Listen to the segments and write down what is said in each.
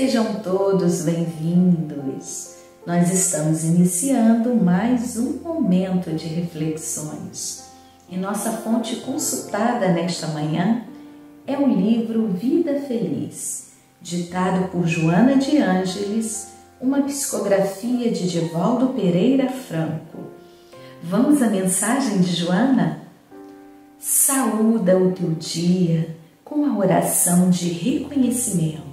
Sejam todos bem-vindos. Nós estamos iniciando mais um momento de reflexões. E nossa fonte consultada nesta manhã é o livro Vida Feliz, ditado por Joana de Ângeles, uma psicografia de Divaldo Pereira Franco. Vamos à mensagem de Joana? Saúda o teu dia com a oração de reconhecimento.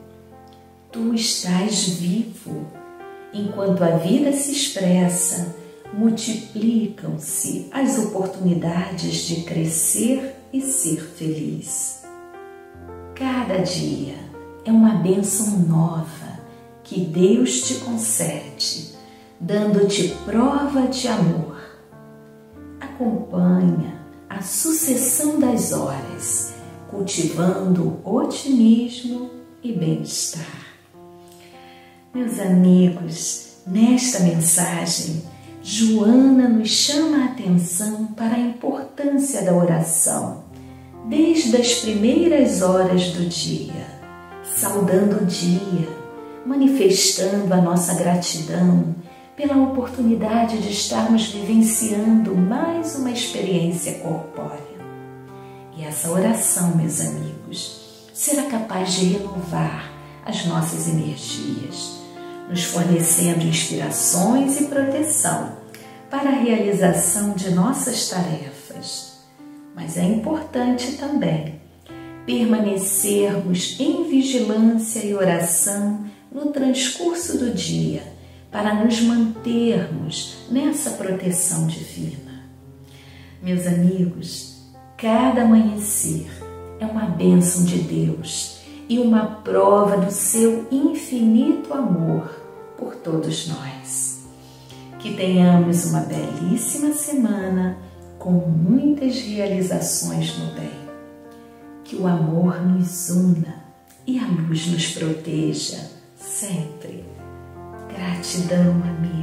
Tu estás vivo. Enquanto a vida se expressa, multiplicam-se as oportunidades de crescer e ser feliz. Cada dia é uma bênção nova que Deus te concede, dando-te prova de amor. Acompanha a sucessão das horas, cultivando otimismo e bem-estar. Meus amigos, nesta mensagem, Joana nos chama a atenção para a importância da oração, desde as primeiras horas do dia, saudando o dia, manifestando a nossa gratidão pela oportunidade de estarmos vivenciando mais uma experiência corpórea. E essa oração, meus amigos, será capaz de renovar as nossas energias, nos fornecendo inspirações e proteção para a realização de nossas tarefas. Mas é importante também permanecermos em vigilância e oração no transcurso do dia, para nos mantermos nessa proteção divina. Meus amigos, cada amanhecer é uma bênção de Deus e uma prova do seu infinito amor por todos nós. Que tenhamos uma belíssima semana com muitas realizações no bem. Que o amor nos una e a luz nos proteja sempre. Gratidão, amigo.